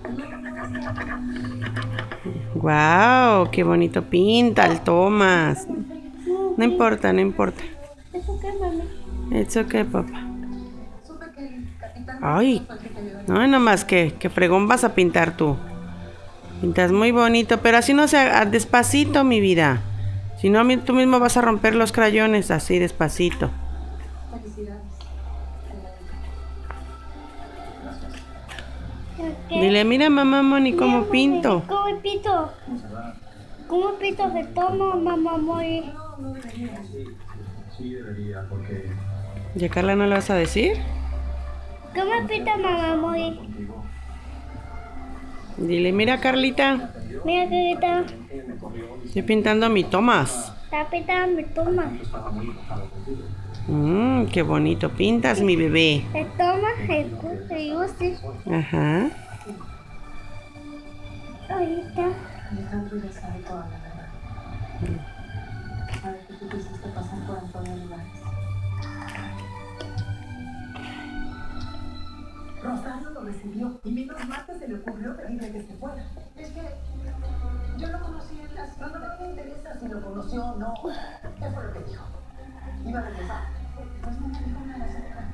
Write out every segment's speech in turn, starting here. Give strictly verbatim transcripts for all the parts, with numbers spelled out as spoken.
Wow, qué bonito pinta el Tomás. No importa, no importa. ¿Eso qué, mami? It's okay, papá. Ay, no, nomás que, que fregón vas a pintar tú. Pintas muy bonito, pero así no sea despacito, mi vida. Si no, tú mismo vas a romper los crayones así despacito. ¿Qué? Dile, mira mamá Moni cómo Mira, pinto. mami, ¿cómo pinto? ¿Cómo pinto se toma, mamá Moni? Sí, debería, porque ¿Y a Carla no le vas a decir? ¿Cómo pinta, mamá Moni? Dile, mira Carlita, Mira, Carita, estoy pintando a mi Tomás. está pintando mi toma. Mmm, qué bonito pintas, mi bebé. El toma, el cu- el guste. Ajá. Ahorita. Alejandro ya sabe toda la verdad. Sabe que tú te hiciste pasar por Antonio Olivares. Rosario lo recibió y menos mal que se le ocurrió pedirle que se fuera. Es que yo lo conocí en las... No, no, no me interesa si lo conoció o no. ¿Qué fue lo que dijo? Iba a regresar. Pues no me dijo nada acerca.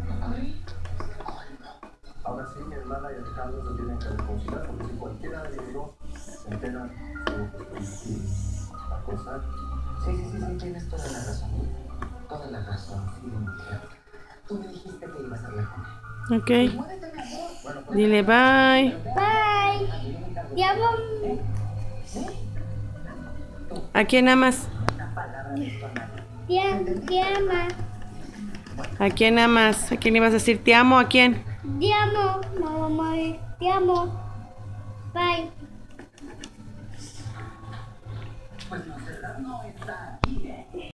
ahora sí mi hermana y Alejandro se tienen que reconciliar, porque si cualquiera de los dos se entera y la cosa. Sí, sí, sí, sí, tienes toda la razón. Toda la razón, sí, mujer. Tú me dijiste que ibas a hablar con él. Ok. Muévete, mi amor. Dile bye. Bye. Ya vamos. ¿A quién amas? Te te ama. ¿A quién amas? ¿A quién ibas a decir te amo? ¿A quién? Te amo, mamá Moni. Te amo. Bye. Pues la verdad no está aquí.